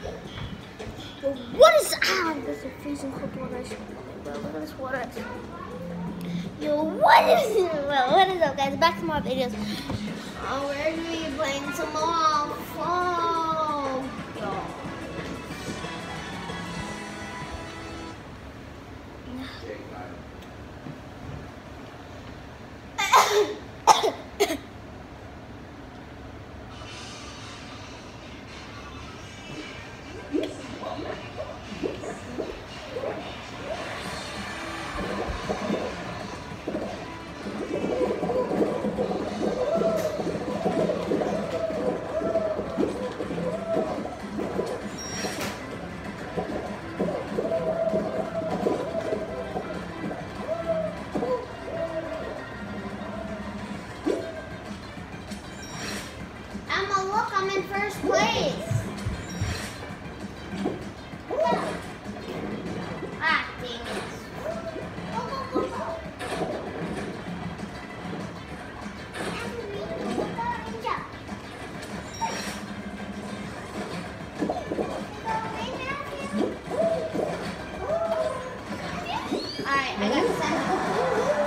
Yo, what is this is freezing cold water. Bro, look at this water. Yo, what is well, what is up, guys? Back to my videos. Oh, we're gonna be playing some more fall. Yo. I'm in first place. Ah, dang it. Alright, I got 7.